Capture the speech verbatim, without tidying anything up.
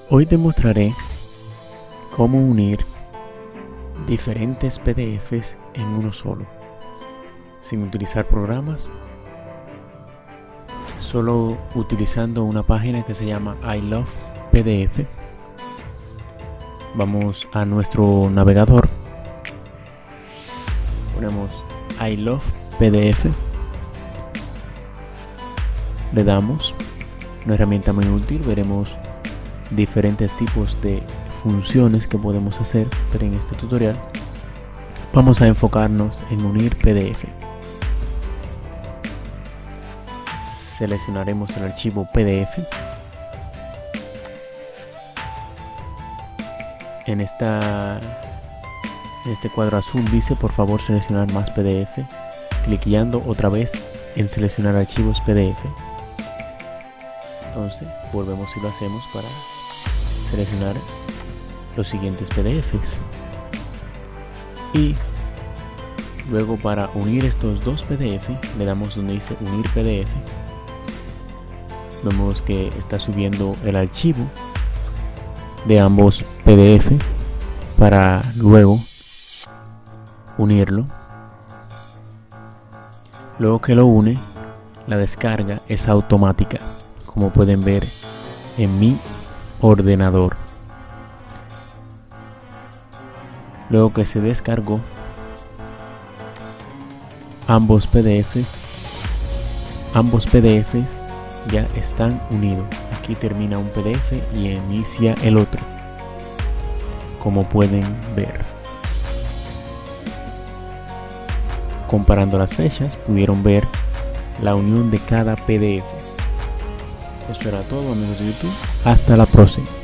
Hoy te mostraré cómo unir diferentes P D Fs en uno solo, sin utilizar programas, solo utilizando una página que se llama I Love P D F. Vamos a nuestro navegador, ponemos I Love P D F, le damos una herramienta muy útil. Veremos diferentes tipos de funciones que podemos hacer, pero en este tutorial vamos a enfocarnos en unir P D F. Seleccionaremos el archivo P D F. En, esta, en este cuadro azul dice por favor seleccionar más P D F, cliqueando otra vez en seleccionar archivos P D F. Entonces volvemos y lo hacemos para seleccionar los siguientes P D Fs, y luego para unir estos dos P D F le damos donde dice unir P D F. Vemos que está subiendo el archivo de ambos P D F para luego unirlo. Luego que lo une, la descarga es automática, como pueden ver en mi ordenador. Luego que se descargó, ambos P D Fs, ambos P D Fs ya están unidos. Aquí termina un P D F y inicia el otro, como pueden ver. Comparando las fechas, pudieron ver la unión de cada P D F. Eso era todo, amigos de YouTube. Hasta la próxima.